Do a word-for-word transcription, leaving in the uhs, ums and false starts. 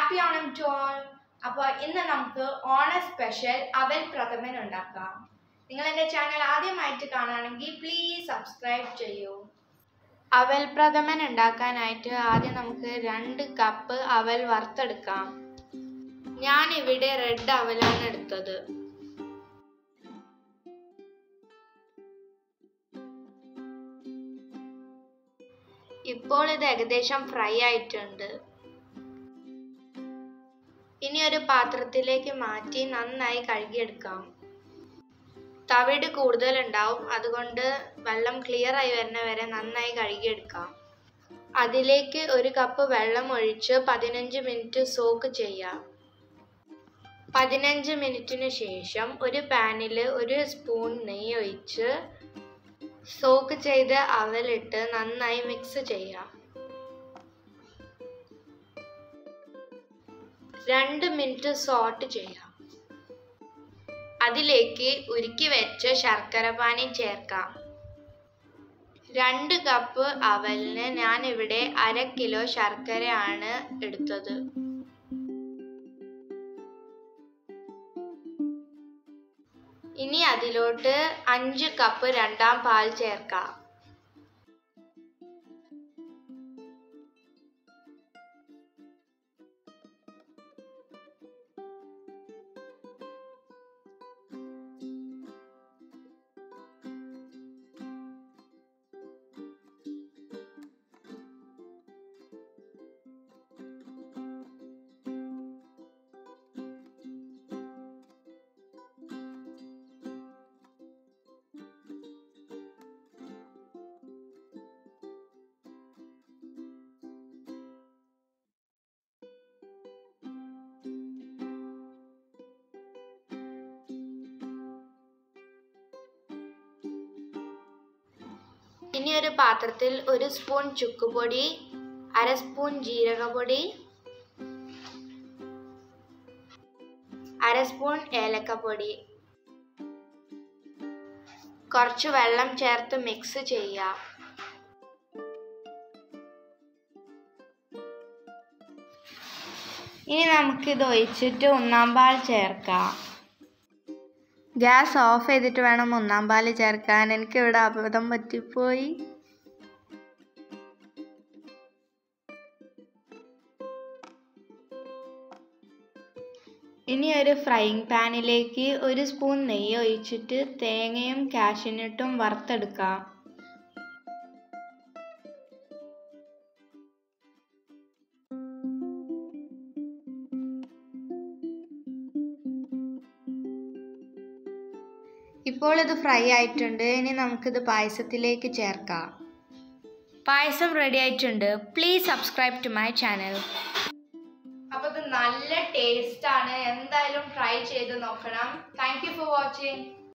Happy Onam to all. അപ്പോൾ ഇന്ന് നമുക്ക് ഓണ സ്പെഷ്യൽ അവൽ പ്രഥമൻ ഉണ്ടാക്കാം. നിങ്ങൾ എൻ്റെ ചാനൽ ആദ്യമായിട്ട് കാണുകയാണെങ്കിൽ പ്ലീസ് സബ്സ്ക്രൈബ് ചെയ്യൂ. അവൽ പ്രഥമൻ ഉണ്ടാക്കാനായിട്ട് ആദ്യം നമുക്ക് രണ്ട് കപ്പ് അവൽ വറുത്തെടുക്കാം. ഞാനിവിടെ റെഡ് അവലാണ് എടുത്തത്. ഇപ്പോൾ ഇത് ഏകദേശം ഫ്രൈ ആയിട്ടുണ്ട്. ഇനി ഒരു പാത്രത്തിലേക്ക് മാറ്റി നന്നായി കഴുകിയെടുക്കാം. തവിട് കൂടുതൽ ഉണ്ടാവും, അതുകൊണ്ട് വെള്ളം ക്ലിയർ ആയി വരുന്ന വരെ നന്നായി കഴുകിയെടുക്കാം. അതിലേക്ക് ഒരു കപ്പ് വെള്ളം ഒഴിച്ച് പതിനഞ്ച് മിനിറ്റ് സോക്ക് ചെയ്യാം. പതിനഞ്ച് മിനിറ്റിന് ശേഷം ഒരു പാനിൽ ഒരു സ്പൂൺ നെയ്യ് ഒഴിച്ച് സോക്ക് ചെയ്ത അവലിട്ട് നന്നായി മിക്സ് ചെയ്യാം. രണ്ട് മിനിറ്റ് സോട്ട് ചെയ്യാം. അതിലേക്ക് ഉരുക്കി വെച്ച ശർക്കര പാനി ചേർക്കാം. രണ്ട് കപ്പ് അവലിന് ഞാനിവിടെ അര കിലോ ശർക്കരയാണ് എടുത്തത്. ഇനി അതിലോട്ട് അഞ്ച് കപ്പ് രണ്ടാം പാൽ ചേർക്കാം. ഇനി ഒരു പാത്രത്തിൽ ഒരു സ്പൂൺ ചുക്കുപൊടി, അര സ്പൂൺ ജീരകപ്പൊടി, അര സ്പൂൺ ഏലക്കപ്പൊടി, കുറച്ച് വെള്ളം ചേർത്ത് മിക്സ് ചെയ്യാം. ഇനി നമുക്കിത് ഒഴിച്ചിട്ട് ഒന്നാം പാൽ ചേർക്കാം. ഗ്യാസ് ഓഫ് ചെയ്തിട്ട് വേണം ഒന്നാം പാല് ചേർക്കാൻ. എനിക്കിവിടെ അബദ്ധം പറ്റിപ്പോയി. ഇനി ഒരു ഫ്രൈയിങ് പാനിലേക്ക് ഒരു സ്പൂൺ നെയ്യ് ഒഴിച്ചിട്ട് തേങ്ങയും കാഷ്യൂനട്ടും വറുത്തെടുക്കാം. ഇപ്പോൾ ഇത് ഫ്രൈ ആയിട്ടുണ്ട്. ഇനി നമുക്കിത് പായസത്തിലേക്ക് ചേർക്കാം. പായസം റെഡി ആയിട്ടുണ്ട്. Please subscribe to my channel. അപ്പോൾ ഇത് നല്ല ടേസ്റ്റ് ആണ്. എന്തായാലും ട്രൈ ചെയ്ത് നോക്കണം. Thank you for watching.